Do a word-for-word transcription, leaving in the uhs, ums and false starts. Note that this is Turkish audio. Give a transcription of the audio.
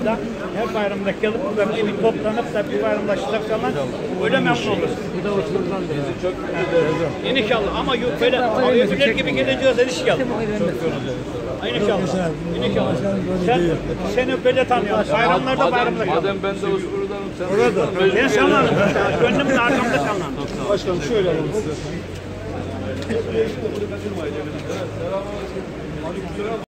da her bayramda gelip burada bir toplanıp da bir bayramlaşacak zaman öyle memnun oluruz. Bu da otururdan da yani. Çok evet. İnşallah ama yok böyle öbürler gibi geleceğiz inşallah. İnşallah. İnşallah. Sen, seni böyle tanıyorum. Bayramlarda bayramda gel. Madem ben de Uskuru'danım sen. Orada. Ben sanırım. Gönlümün arkamda sanırım. başkanım şöyle alalım size.